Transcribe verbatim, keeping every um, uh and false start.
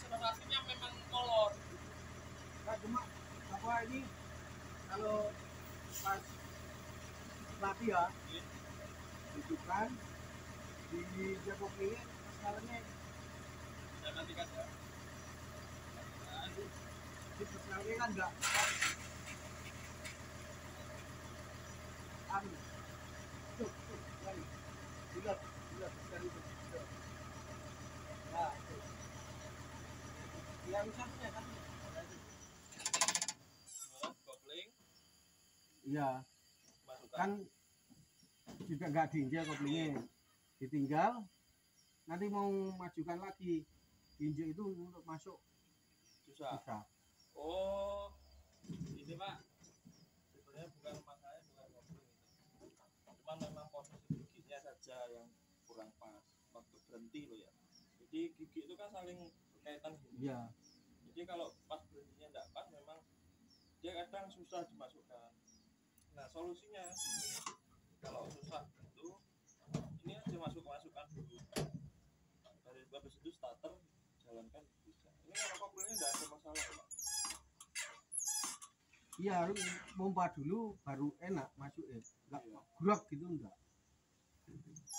konsentrasinya memang molor. Nah, cuma apa ini kalau pas latih ya hidupkan di jago pilih sekarangnya Dan nanti kan ya. di sekarangnya kan enggak anu tuh tuh lagi bulat bulat sekali itu nah tuh yang satunya kan Kopling. iya kan juga nggak diinjak koplingnya ditinggal nanti mau majukan lagi injek itu untuk masuk susah. susah. Oh ini pak sebenarnya bukan masalahnya bukan kopling itu, cuman memang posisi giginya saja yang kurang pas waktu berhenti loh ya. Jadi gigi itu kan saling berkaitan gini. Iya. Jadi kalau pas berhentinya enggak pas memang dia kadang susah dimasukkan. Nah solusinya ini kalau susah itu ini aja masuk masukkan dulu. Dari habis itu starter jalankan bisa. Ini kalau koplingnya enggak ada masalah ya, Pak. Iya, harus pompa dulu baru enak masuk ya. Enggak Iya. gerak gitu enggak.